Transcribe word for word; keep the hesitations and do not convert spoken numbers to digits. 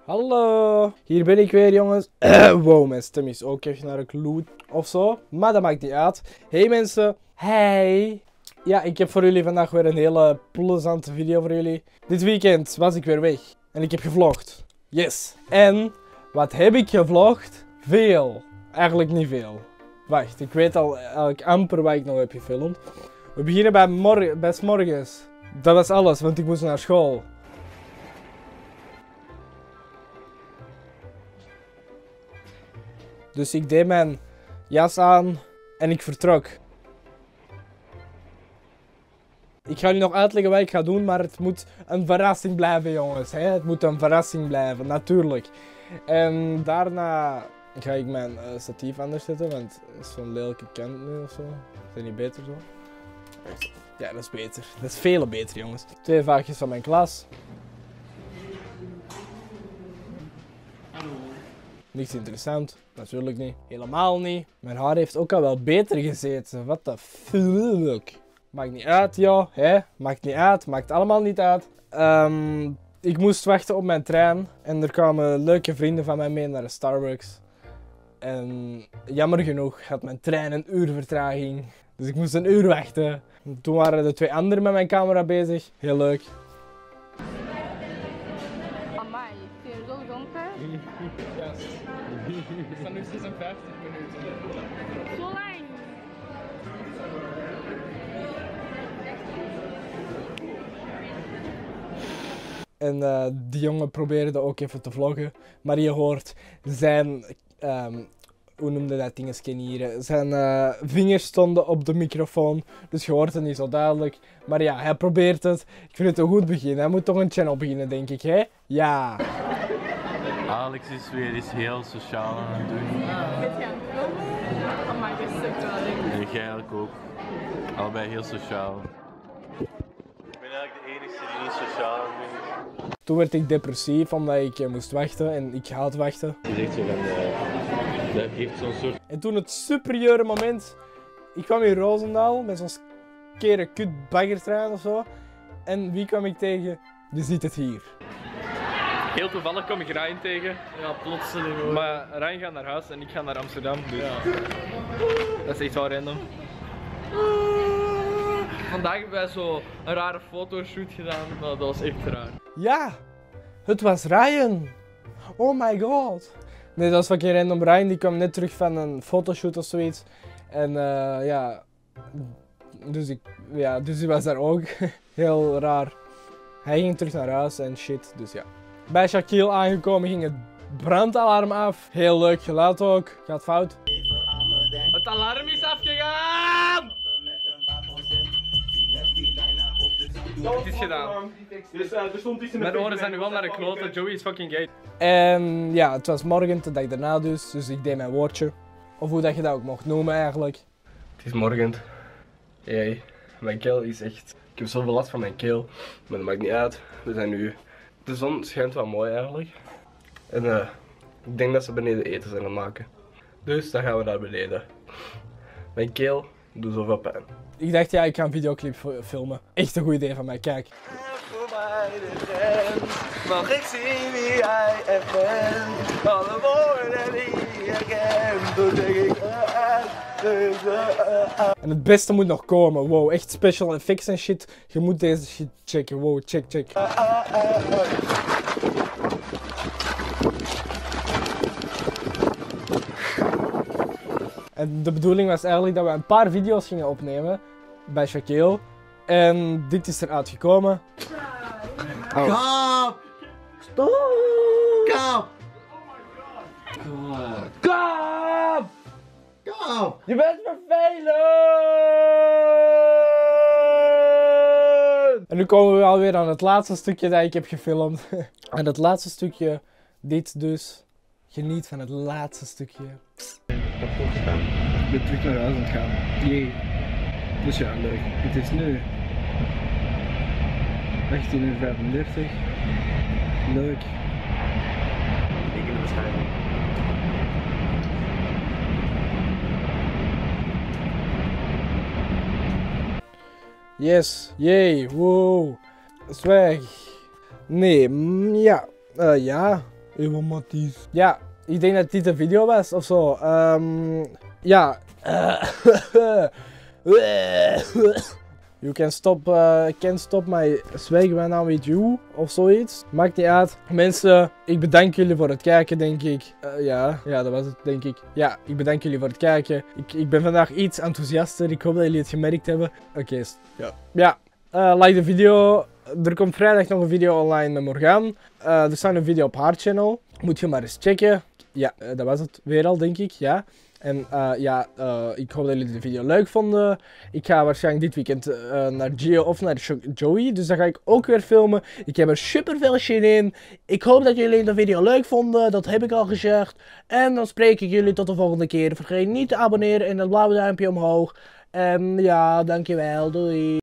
Hallo, hier ben ik weer jongens. Wow, mijn stem is ook echt naar een kloot of zo, maar dat maakt niet uit. Hey mensen, hey. Ja, ik heb voor jullie vandaag weer een hele plezante video voor jullie. Dit weekend was ik weer weg en ik heb gevlogd. Yes. En wat heb ik gevlogd? Veel. Eigenlijk niet veel. Wacht, ik weet al eigenlijk amper wat ik nog heb gefilmd. We beginnen bij, mor bij 's morgens. Dat was alles, want ik moest naar school. Dus ik deed mijn jas aan en ik vertrok. Ik ga nu nog uitleggen wat ik ga doen, maar het moet een verrassing blijven jongens. Hè? Het moet een verrassing blijven, natuurlijk. En daarna ga ik mijn uh, statief anders zetten, want het is zo'n lelijke kant nu ofzo. Is dat niet beter zo? Ja, dat is beter. Dat is veel beter jongens. Twee vaagjes van mijn klas. Niks interessant, natuurlijk niet. Helemaal niet. Mijn haar heeft ook al wel beter gezeten. What the fuck. Maakt niet uit, joh. Hè? Maakt niet uit. Maakt allemaal niet uit. Um, ik moest wachten op mijn trein. En er kwamen leuke vrienden van mij mee naar de Starbucks. En jammer genoeg had mijn trein een uur vertraging. Dus ik moest een uur wachten. Toen waren de twee anderen met mijn camera bezig. Heel leuk. Amai, vind je het zo donker? Ja. Het is van nu zesenvijftig minuten. Zo lang! En uh, die jongen probeerde ook even te vloggen. Maar je hoort zijn, um, hoe noemde dat dingetje hier? Zijn uh, vingers stonden op de microfoon. Dus je hoort het niet zo duidelijk. Maar ja, hij probeert het. Ik vind het een goed begin. Hij moet toch een channel beginnen, denk ik, hè? Ja. Alex is weer eens heel sociaal aan het doen. Weet je aan het filmen? Amai, dat is stuk wel, denk ik. En jij eigenlijk ook. Allebei heel sociaal. Ik ben eigenlijk de enige die niet sociaal aan het doen is. Toen werd ik depressief omdat ik uh, moest wachten en ik ga het wachten. Je zegt zo van, uh, dat heeft zo'n soort... En toen het superieure moment. Ik kwam in Roosendaal met zo'n kere kut baggertrein of zo. En wie kwam ik tegen? Je ziet het hier. Heel toevallig kom ik Ryan tegen. Ja, plotseling hoor. Maar Ryan gaat naar huis en ik ga naar Amsterdam. Dus ja. Dat is echt wel random. Vandaag hebben wij zo een rare fotoshoot gedaan, maar dat was echt raar. Ja, het was Ryan. Oh my god. Nee, dat was fucking random. Ryan die kwam net terug van een fotoshoot of zoiets. En uh, ja, dus ik, ja, dus die was daar ook. Heel raar. Hij ging terug naar huis en shit, dus ja. Bij Shaquille aangekomen ging het brandalarm af. Heel leuk geluid ook. Gaat fout. Het alarm is afgegaan! Het is gedaan. Mijn oren zijn nu wel naar de kloten. Joey is fucking gay. En ja, het was morgen, de dag daarna dus. Dus ik deed mijn woordje. Of hoe dat je dat ook mocht noemen eigenlijk. Het is morgen. Jee, mijn keel is echt... Ik heb zoveel last van mijn keel. Maar dat maakt niet uit. We zijn nu... De zon schijnt wel mooi eigenlijk. En uh, ik denk dat ze beneden eten zijn aan het maken. Dus dan gaan we naar beneden. Mijn keel doet zoveel pijn. Ik dacht ja, ik ga een videoclip filmen. Echt een goed idee van mij, kijk. Voorbij de grens, mag ik zien wie jij echt bent. Alle woorden die je kent, toen zeg ik En het beste moet nog komen, wow, echt special effects en shit. Je moet deze shit checken, wow, check, check. En de bedoeling was eigenlijk dat we een paar video's gingen opnemen bij Shaquille. En dit is eruit gekomen. Oh. Kap! Stop! Kap! Kap! Kap! Je bent vervelend! En nu komen we alweer aan het laatste stukje dat ik heb gefilmd. En het laatste stukje, dit dus. Geniet van het laatste stukje. Ik ben terug naar huis aan het gaan. Jee. Dus ja, leuk. Het is nu achttien uur vijfendertig. Leuk. Ik ben waarschijnlijk. Yes, yay, wow. Is weg. Nee, mm, ja. Uh, ja. Ewan Mathies. Ja, ik denk dat dit een video was of zo. Um, ja. You can stop, uh, can't stop my swag when I'm with you of zoiets. Maakt niet uit. Mensen, ik bedank jullie voor het kijken, denk ik. Uh, ja, ja, dat was het, denk ik. Ja, ik bedank jullie voor het kijken. Ik, ik ben vandaag iets enthousiaster. Ik hoop dat jullie het gemerkt hebben. Oké, okay, ja. Ja, uh, like de video. Er komt vrijdag nog een video online met Morgan. Uh, er staat een video op haar channel. Moet je maar eens checken. Ja, uh, dat was het weer al, denk ik. Ja. En uh, ja, uh, ik hoop dat jullie de video leuk vonden. Ik ga waarschijnlijk dit weekend uh, naar Gio of naar Joey. Dus daar ga ik ook weer filmen. Ik heb er super veel zin in. Ik hoop dat jullie de video leuk vonden. Dat heb ik al gezegd. En dan spreek ik jullie tot de volgende keer. Vergeet niet te abonneren en dat blauwe duimpje omhoog. En ja, dankjewel. Doei.